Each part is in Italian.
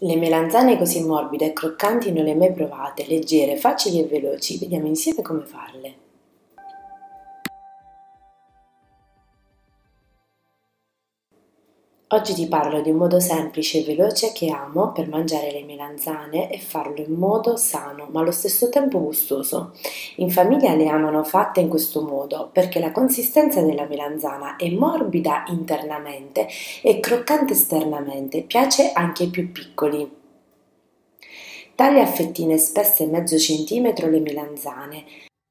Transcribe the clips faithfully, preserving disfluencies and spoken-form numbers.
Le melanzane così morbide e croccanti non le hai mai provate, leggere, facili e veloci. Vediamo insieme come farle. Oggi ti parlo di un modo semplice e veloce che amo per mangiare le melanzane e farlo in modo sano ma allo stesso tempo gustoso. In famiglia le amano fatte in questo modo perché la consistenza della melanzana è morbida internamente e croccante esternamente, piace anche ai più piccoli. Taglia a fettine spesse mezzo centimetro le melanzane.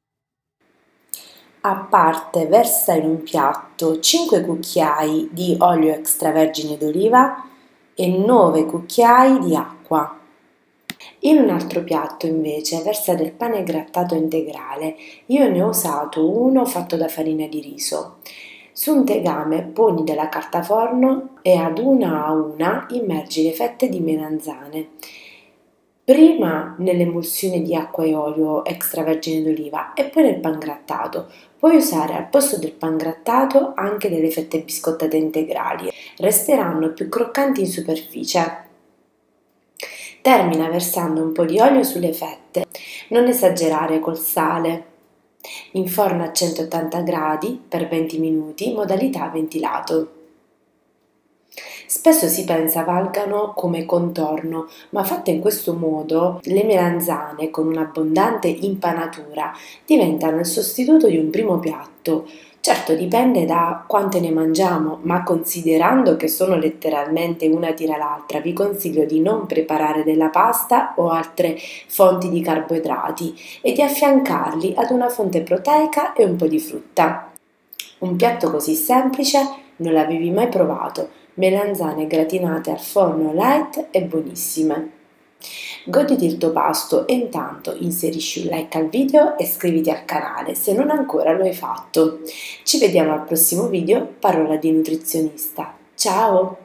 A parte versa in un piatto cinque cucchiai di olio extravergine d'oliva e nove cucchiai di acqua. In un altro piatto invece versa del pane grattato integrale, io ne ho usato uno fatto da farina di riso. Su un tegame poni della carta forno e ad una a una immergi le fette di melanzane. Prima nell'emulsione di acqua e olio extravergine d'oliva e poi nel pangrattato. Puoi usare al posto del pangrattato anche delle fette biscottate integrali, resteranno più croccanti in superficie. Termina versando un po' di olio sulle fette, non esagerare col sale. Inforna a centottanta gradi per venti minuti, modalità ventilato. Spesso si pensa valgano come contorno, ma fatte in questo modo, le melanzane con un'abbondante impanatura diventano il sostituto di un primo piatto. Certo dipende da quante ne mangiamo, ma considerando che sono letteralmente una tira l'altra, vi consiglio di non preparare della pasta o altre fonti di carboidrati e di affiancarli ad una fonte proteica e un po' di frutta. Un piatto così semplice non l'avevi mai provato. Melanzane gratinate al forno light e buonissime. Goditi il tuo pasto e intanto inserisci un like al video e iscriviti al canale se non ancora lo hai fatto. Ci vediamo al prossimo video, parola di nutrizionista. Ciao!